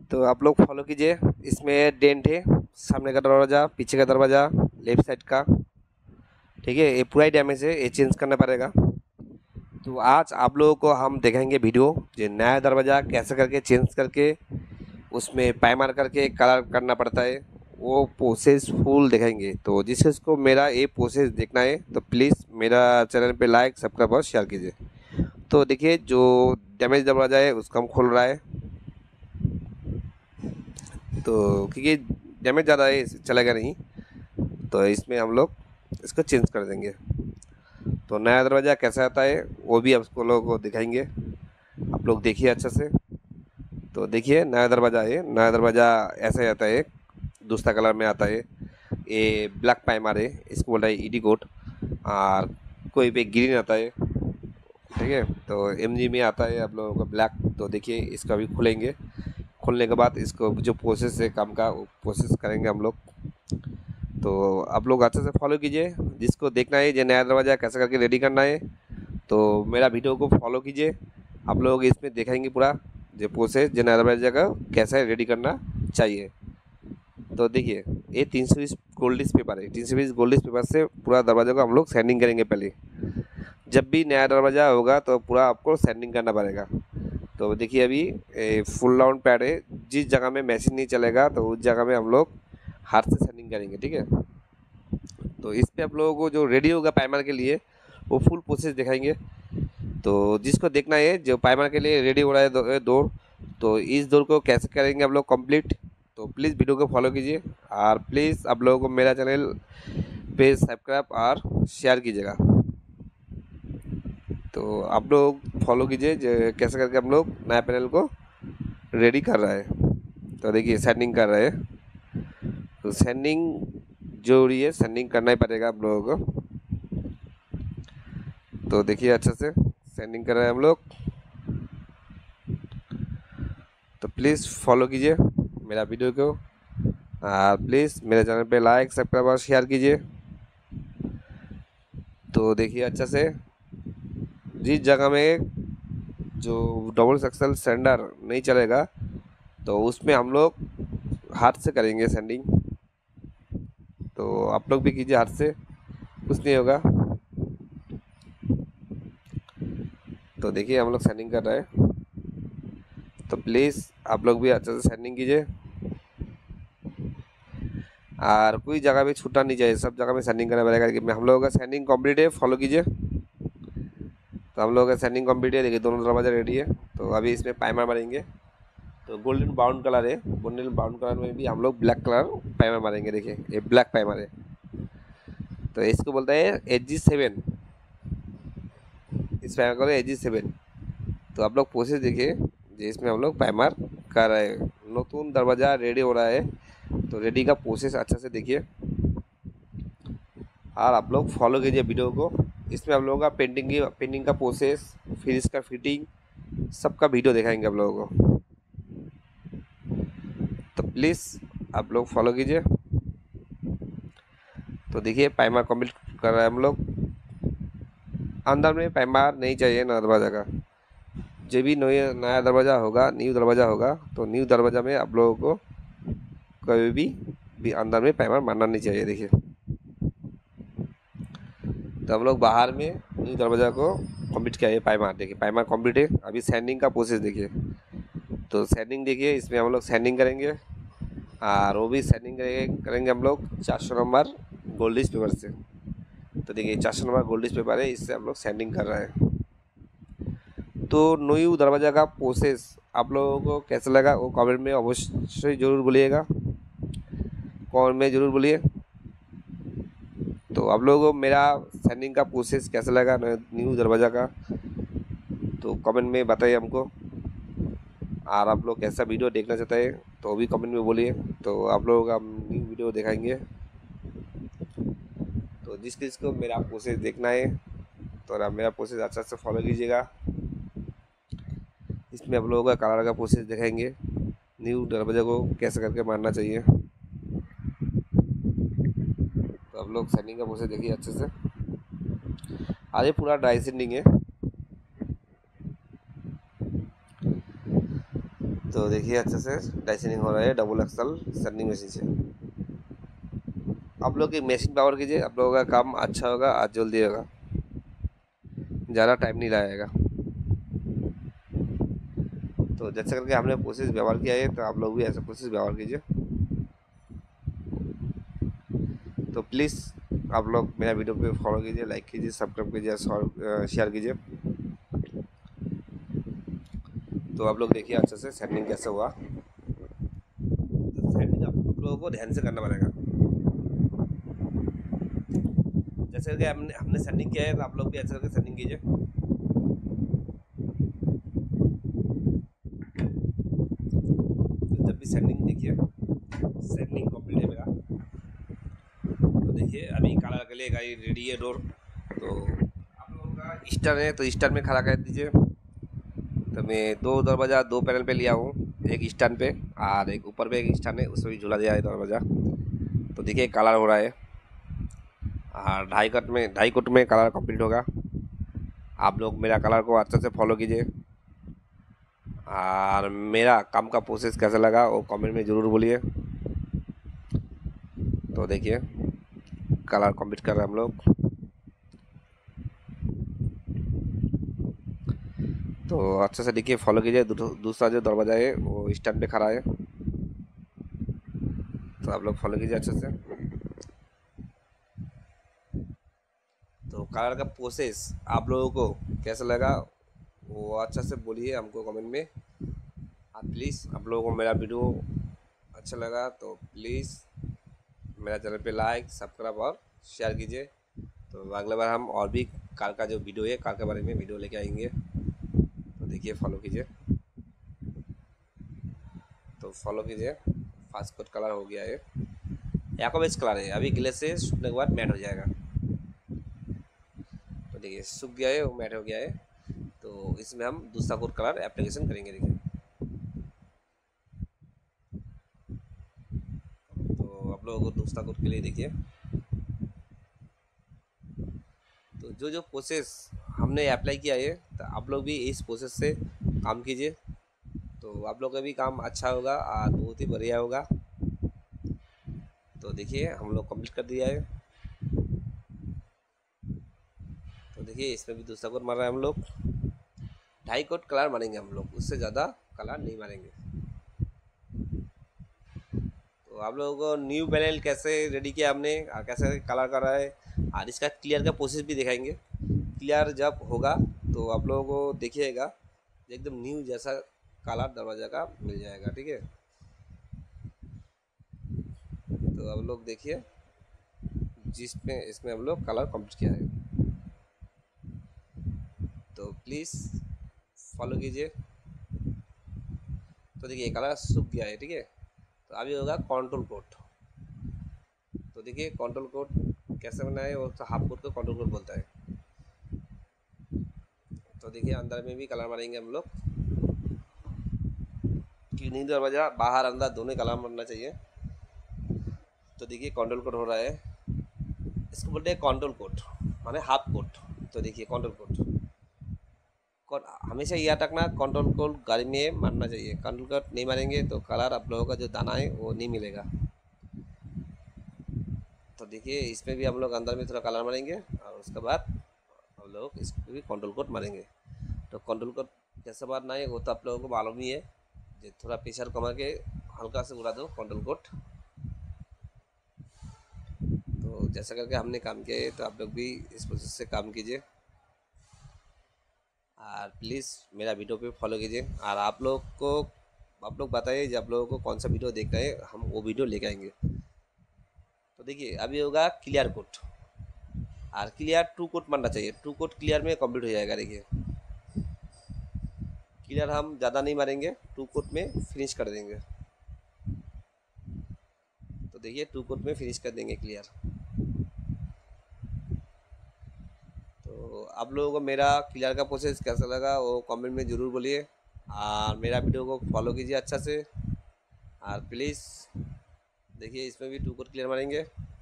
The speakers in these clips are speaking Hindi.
तो आप लोग फॉलो कीजिए। इसमें डेंट है, सामने का दरवाज़ा, पीछे का दरवाज़ा, लेफ्ट साइड का। ठीक है, ये पूरा ही डैमेज है, ये चेंज करना पड़ेगा। तो आज आप लोगों को हम दिखाएंगे वीडियो, जो नया दरवाज़ा कैसे करके चेंज करके उसमें प्राइमर करके कलर करना पड़ता है, वो प्रोसेस फुल दिखाएंगे। तो जिस जिसको मेरा ये प्रोसेस देखना है तो प्लीज़ मेरा चैनल पे लाइक सब्सक्राइब और शेयर कीजिए। तो देखिए, जो डैमेज दरवाज़ा है उसको हम खोल रहा है, तो क्योंकि डैमेज ज़्यादा है चलेगा नहीं, तो इसमें हम लोग इसको चेंज कर देंगे। तो नया दरवाज़ा कैसा आता है वो भी आपको लोगों को दिखाएंगे, आप लोग देखिए अच्छा से। तो देखिए, नया दरवाज़ा है, नया दरवाज़ा ऐसा ही आता है, दूसरा कलर में आता है। ये ब्लैक प्राइमर है, इसको बोल रहा है ईडी कोड। और कोई पे ग्रीन आता है, ठीक है। तो एमजी में आता है आप लोगों का ब्लैक। तो देखिए, इसका भी खुलेंगे, खोलने के बाद इसको जो प्रोसेस है काम का, वो प्रोसेस करेंगे हम लोग। तो आप लोग अच्छे से फॉलो कीजिए, जिसको देखना है जो नया दरवाज़ा कैसे करके रेडी करना है, तो मेरा वीडियो को फॉलो कीजिए। आप लोग इसमें देखेंगे पूरा जो प्रोसेस जो नया दरवाज़ा का कैसे रेडी करना चाहिए। तो देखिए, ये 320 गोल्डिस पेपर है, 320 गोल्डिस पेपर से पूरा दरवाज़ा को हम लोग सैंडिंग करेंगे पहले। जब भी नया दरवाज़ा होगा तो पूरा आपको सैंडिंग करना पड़ेगा। तो देखिए, अभी फुल राउंड पैड है, जिस जगह में मशीन नहीं चलेगा तो उस जगह में हम लोग हाथ से सैंडिंग करेंगे, ठीक है। तो इस पे आप लोगों को जो रेडी होगा प्राइमर के लिए वो फुल प्रोसेस दिखाएंगे। तो जिसको देखना है जो प्राइमर के लिए रेडी हो रहा है दौड़, तो इस दौड़ को कैसे करेंगे हम लोग कंप्लीट, तो प्लीज़ वीडियो को फॉलो कीजिए। और प्लीज़ आप लोगों को मेरा चैनल पे सब्सक्राइब और शेयर कीजिएगा। तो आप लोग फॉलो कीजिए कैसे करके हम लोग नया पैनल को रेडी कर रहा है। तो देखिए, सैंडिंग कर रहे हैं, तो सैंडिंग जो हो रही है, सैंडिंग करना ही पड़ेगा आप लोगों को। तो देखिए, अच्छे से सैंडिंग कर रहे हैं हम लोग। तो प्लीज़ फॉलो कीजिए मेरा वीडियो को, और प्लीज़ मेरे चैनल पे लाइक सब्सक्राइब और शेयर कीजिए। तो देखिए, अच्छा से जिस जगह में जो डबल एक्सल सैंडर नहीं चलेगा तो उसमें हम लोग हाथ से करेंगे सैंडिंग। तो आप लोग भी कीजिए हाथ से, कुछ नहीं होगा। तो देखिए, हम लोग सैंडिंग कर रहे हैं, तो प्लीज़ आप लोग भी अच्छे से सैंडिंग कीजिए। और कोई जगह भी छूटना नहीं चाहिए, सब जगह में सैंडिंग करना पड़ेगा। कि हम लोगों का सैंडिंग कंप्लीट है, फॉलो कीजिए। तो हम लोगों का सैंडिंग कंप्लीट है, देखिए दोनों दरवाजा रेडी है। तो अभी इसमें प्राइमर मारेंगे। तो गोल्डन ब्राउन कलर है, गोल्डन ब्राउन कलर में भी हम लोग ब्लैक कलर प्राइमर मारेंगे। देखिए, ये ब्लैक प्राइमर है, तो इसको बोलते हैं AG7। इस प्राइमर को AG7। तो आप लोग प्रोसेस देखिए, जिसमें हम लोग प्राइमर कर रहे हैं, नतून दरवाज़ा रेडी हो रहा है। तो रेडी का प्रोसेस अच्छा से देखिए, और आप लोग फॉलो कीजिए वीडियो को। इसमें हम लोगों का पेंटिंग का प्रोसेस, फिर इसका फिटिंग, सबका वीडियो दिखाएंगे आप लोगों को। तो प्लीज़ आप लोग फॉलो कीजिए। तो देखिए, प्राइमर कंप्लीट कर रहे हैं हम लोग। अंदर में प्राइमर नहीं चाहिए नया दरवाज़ा का। जब भी नया दरवाज़ा होगा, न्यू दरवाज़ा होगा, तो न्यू दरवाज़ा में आप लोगों को कभी भी अंदर में प्राइमर मारना नहीं चाहिए। देखिए, तो हम लोग बाहर में न्यू दरवाज़ा को कंप्लीट किया है प्राइमर। देखिए, प्राइमर कंप्लीट है। अभी सैंडिंग का प्रोसेस देखिए। तो सैंडिंग देखिए, इसमें हम लोग सैंडिंग करेंगे, और वो भी सैंडिंग करेंगे हम लोग 400 नंबर गोल्डिश पेपर से। तो देखिए, 400 नंबर गोल्डिश पेपर है, इससे हम लोग सैंडिंग कर रहे हैं। तो न्यू दरवाज़ा का प्रोसेस आप लोगों को कैसा लगा वो कमेंट में अवश्य ज़रूर बोलिएगा, कमेंट में ज़रूर बोलिए। तो आप लोगों को मेरा सैंडिंग का प्रोसेस कैसा लगा न्यू दरवाज़ा का, तो कमेंट में बताइए हमको। और आप लोग कैसा वीडियो देखना चाहते हैं तो भी कमेंट में बोलिए, तो आप लोगों का हम न्यू वीडियो दिखाएंगे। तो जिस को मेरा प्रोसेस देखना है तो आप मेरा प्रोसेस अच्छा से फॉलो कीजिएगा। इसमें आप लोगों का कलर का प्रोसेस दिखाएंगे, न्यू दरवाज़ा को कैसे करके मारना चाहिए। तो आप लोग सैंडिंग का प्रोसेस देखिए अच्छे से। आगे पूरा ड्राई सैंडिंग है। तो देखिए अच्छे से डाइसिनिंग हो रहा है डबल एक्सल सैंडिंग मशीन से। आप लोग की मशीन पावर कीजिए, आप लोगों का काम अच्छा होगा, आज जल्दी होगा, ज़्यादा टाइम नहीं लगाएगा। तो जैसे करके हमने प्रोसेस व्यवहार किया है, तो आप लोग भी ऐसा प्रोसेस व्यवहार कीजिए। तो प्लीज़ आप लोग मेरा वीडियो पे फॉलो कीजिए, लाइक कीजिए, सब्सक्राइब कीजिए, शेयर कीजिए। तो आप लोग देखिए अच्छे से सेटिंग कैसे हुआ। तो सेटिंग आप लोगों को ध्यान से करना पड़ेगा। जैसे कि हमने सेटिंग किया है, तो आप लोग भी ऐसे करके सेटिंग कीजिए। तो जब भी सेटिंग देखिए, सेटिंग कंप्लीट है मेरा। तो देखिए अभी काला के लिए गाड़ी रेडी है डोर। तो आप लोगों का स्टार है तो स्टार में खड़ा कर दीजिए। तो मैं दो दरवाज़ा दो पैनल पे लिया हूँ, एक स्टैंड पे और एक ऊपर पे एक स्टैंड है, उसमें भी झूला दिया है दरवाज़ा। तो देखिए कलर हो रहा है और 2.5 कोट में कलर कंप्लीट होगा। आप लोग मेरा कलर को अच्छे से फॉलो कीजिए और मेरा काम का प्रोसेस कैसा लगा वो कमेंट में ज़रूर बोलिए। तो देखिए कलर कंप्लीट कर रहे हैं हम लोग। तो अच्छे से देखिए फॉलो कीजिए। दूसरा जो दरवाज़ा है वो स्टैंड पे खड़ा है, तो आप लोग फॉलो कीजिए अच्छे से। तो कलर का प्रोसेस आप लोगों को कैसा लगा वो अच्छा से बोलिए हमको कमेंट में। आप प्लीज़ आप लोगों को मेरा वीडियो अच्छा लगा तो प्लीज़ मेरा चैनल पे लाइक सब्सक्राइब और शेयर कीजिए। तो अगले बार हम और भी कार का जो वीडियो है कार के बारे में वीडियो लेके आएंगे। तो देखिए फॉलो कीजिए। तो फॉलो कीजिए। फास्ट कोट कलर हो गया है, याकोबेज कलर है, अभी गिले से सूखने के बाद मैट हो जाएगा। तो देखिए सूख गया है, वो मैट हो गया है। तो इसमें हम दूसरा कोट कलर एप्लीकेशन करेंगे। देखिए तो आप लोगों को दूसरा कोट के लिए देखिए, तो जो जो प्रोसेस हमने अप्लाई किया है तो आप लोग भी इस प्रोसेस से काम कीजिए। तो आप लोग का भी काम अच्छा होगा और बहुत ही बढ़िया होगा। तो देखिए हम लोग कंप्लीट कर दिया है। तो देखिए इसमें भी दूसरा कोट मार रहे हैं हम लोग। 2.5 कोट कलर मारेंगे हम लोग, उससे ज़्यादा कलर नहीं मारेंगे। तो आप लोगों को न्यू पैनल कैसे रेडी किया हमने और कैसे कलर करा है और इसका क्लियर का प्रोसेस भी दिखाएंगे। क्लियर जब होगा तो आप लोगों को देखिएगा एकदम न्यू जैसा कलर दरवाज़ा का मिल जाएगा। ठीक है, तो आप लोग देखिए जिसमें इसमें हम लोग कलर कंप्लीट किया है। तो प्लीज़ फॉलो कीजिए। तो देखिए कलर सूख गया है। ठीक है, तो अभी होगा कंट्रोल कोट। तो देखिए कंट्रोल कोट कैसे बनाए, वो तो हाफ कोट को कंट्रोल कोट बोलता है। तो देखिए अंदर में भी कलर मारेंगे हम लोग, कि नहीं दरवाज़ा बाहर अंदर दोनों कलर मारना चाहिए। तो देखिए कंट्रोल कोट हो रहा है, इसको बोलते हैं कंट्रोल कोट माने हाफ कोट। तो देखिए कंट्रोल कोट हमेशा याद रखना, कंट्रोल कोट गाड़ी में मारना चाहिए। कंट्रोल कोट नहीं मारेंगे तो कलर आप लोगों का जो दाना है वो नहीं मिलेगा। तो देखिए इसमें भी हम लोग अंदर में थोड़ा कलर मारेंगे और उसके बाद हम लोग इस पर भी कंट्रोल कोट मारेंगे। तो कंट्रोल कोट कैसे मारना है वो तो आप लोगों को मालूम ही है। जो थोड़ा प्रेशर कमा के हल्का से उड़ा दो कंट्रोल कोट। तो जैसा करके हमने काम किया है तो आप लोग भी इस प्रोसेस से काम कीजिए और प्लीज़ मेरा वीडियो पे फॉलो कीजिए। और आप लोग बताइए जब आप लोगों को कौन सा वीडियो देखना है, हम वो वीडियो लेके आएंगे। तो देखिए अभी होगा क्लियर कोट और क्लियर 2 कोट मारना चाहिए। 2 कोट क्लियर में कंप्लीट हो जाएगा। देखिए क्लियर हम ज़्यादा नहीं मारेंगे, 2 कोट में फिनिश कर देंगे। तो देखिए 2 कोट में फिनिश कर देंगे क्लियर। तो आप लोगों को मेरा क्लियर का प्रोसेस कैसा लगा वो कमेंट में ज़रूर बोलिए और मेरा वीडियो को फॉलो कीजिए अच्छा से। और प्लीज़ देखिए इसमें भी 2 कोट क्लियर मारेंगे।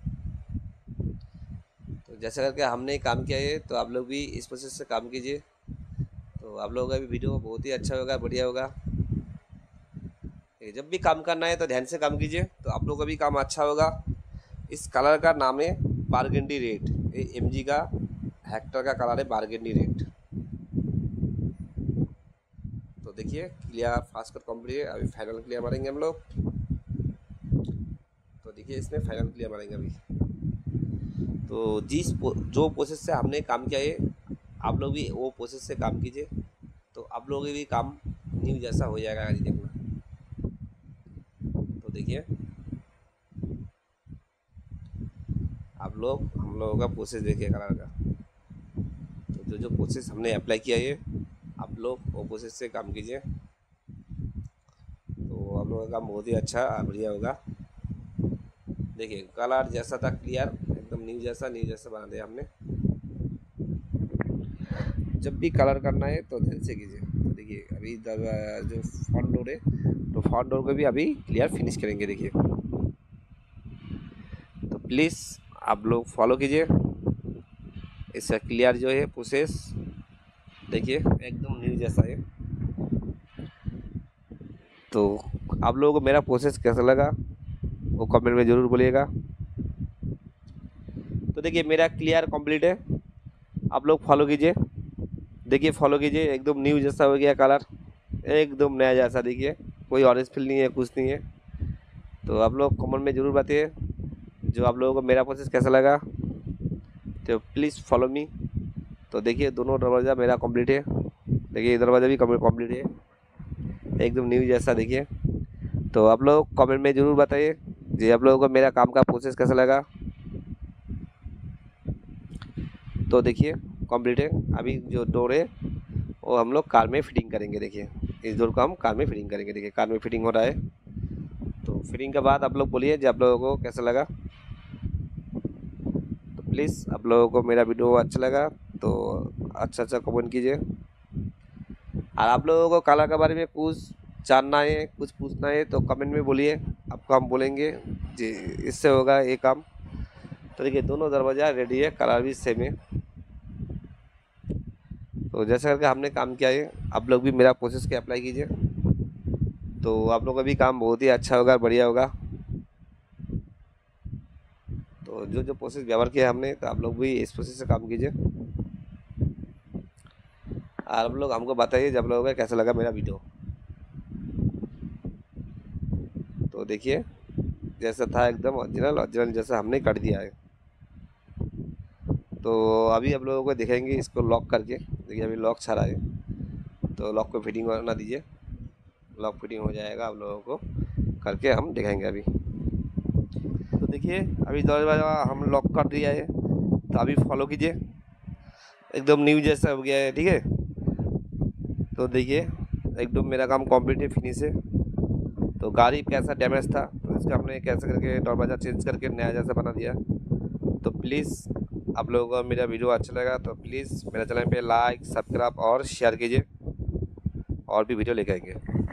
तो जैसा करके हमने काम किया है तो आप लोग भी इस प्रोसेस से काम कीजिए। तो आप लोगों का भी वीडियो बहुत ही अच्छा होगा, बढ़िया होगा। जब भी काम करना है तो ध्यान से काम कीजिए, तो आप लोगों का भी काम अच्छा होगा। इस कलर का नाम है बारगेंडी रेड। ये MG का हेक्टर का कलर है बारगेंडी रेड। तो देखिए क्लियर फास्ट कट कंप्लीट है। अभी फाइनल क्लियर मारेंगे हम लोग। तो देखिए इसमें फाइनल क्लियर मारेंगे अभी। तो जो प्रोसेस से हमने काम किया है, आप लोग भी वो प्रोसेस से काम कीजिए, तो आप लोगों के भी काम न्यू जैसा हो जाएगा। आज देखना, तो देखिए आप लोग हम लोगों का प्रोसेस देखिए कलर का। तो जो प्रोसेस हमने अप्लाई किया है, आप लोग वो प्रोसेस से काम कीजिए, तो आप लोगों का काम बहुत ही अच्छा बढ़िया होगा। देखिए कलर जैसा था क्लियर, एकदम न्यू जैसा बना दिया हमने। जब भी कलर करना है तो ध्यान से कीजिए। तो देखिए अभी जो फ्रंट डोर है, तो फ्रंट डोर को भी अभी क्लियर फिनिश करेंगे। देखिए तो प्लीज़ आप लोग फॉलो कीजिए इसका क्लियर जो है प्रोसेस। देखिए एकदम न्यू जैसा है। तो आप लोगों को मेरा प्रोसेस कैसा लगा वो कमेंट में ज़रूर बोलिएगा। तो देखिए मेरा क्लियर कंप्लीट है, आप लोग फॉलो कीजिए। देखिए फॉलो कीजिए, एकदम न्यू जैसा हो गया कलर, एकदम नया जैसा। देखिए कोई ऑरेंज फील नहीं है, कुछ नहीं है। तो आप लोग कमेंट में ज़रूर बताइए जो आप लोगों को मेरा प्रोसेस कैसा लगा। तो प्लीज़ फॉलो मी। तो देखिए दोनों दरवाज़ा मेरा कंप्लीट है। देखिए ये दरवाज़ा भी कंप्लीट है, एकदम न्यू जैसा। देखिए तो आप लोग कमेंट में ज़रूर बताइए जी आप लोगों को मेरा काम का प्रोसेस कैसा लगा। तो देखिए कंप्लीट है। अभी जो डोर है वो हम लोग कार में फिटिंग करेंगे। देखिए इस डोर को हम कार में फिटिंग करेंगे। देखिए कार में फिटिंग हो रहा है। तो फिटिंग के बाद आप लोग बोलिए जी आप लोगों को कैसा लगा। तो प्लीज़ आप लोगों को मेरा वीडियो अच्छा लगा तो अच्छा कमेंट कीजिए। और आप लोगों को कलर के बारे में कुछ जानना है, कुछ पूछना है तो कमेंट में बोलिए, आपको हम बोलेंगे जी इससे होगा ये काम। तो देखिए दोनों दरवाज़ा रेडी है, कलर भी सेम है। तो जैसे करके हमने काम किया है, आप लोग भी मेरा प्रोसेस के अप्लाई कीजिए, तो आप लोगों का भी काम बहुत ही अच्छा होगा, बढ़िया होगा। तो जो प्रोसेस व्यवहार किया हमने, तो आप लोग भी इस प्रोसेस से काम कीजिए। और आप लोग हमको बताइए जब लोगों को कैसा लगा मेरा वीडियो। तो देखिए जैसा था एकदम ओरिजिनल जैसा हमने कर दिया है। तो अभी आप लोगों को दिखाएंगे इसको लॉक करके। देखिए अभी लॉक छा रहा है, तो लॉक को फिटिंग करना दीजिए। लॉक फिटिंग हो जाएगा, आप लोगों को करके हम दिखाएंगे अभी। तो देखिए अभी दरवाजा हम लॉक कर दिया है, तो अभी फॉलो कीजिए, एकदम न्यू जैसा हो गया है। ठीक है, तो देखिए एकदम मेरा काम कंप्लीट है, फिनिश है। तो गाड़ी कैसा डैमेज था तो इसका हमने कैसे करके दरवाज़ा चेंज करके नया जैसा बना दिया। तो प्लीज़ आप लोगों को मेरा वीडियो अच्छा लगा तो प्लीज़ मेरा चैनल पे लाइक, सब्सक्राइब और शेयर कीजिए, और भी वीडियो लेके आएंगे।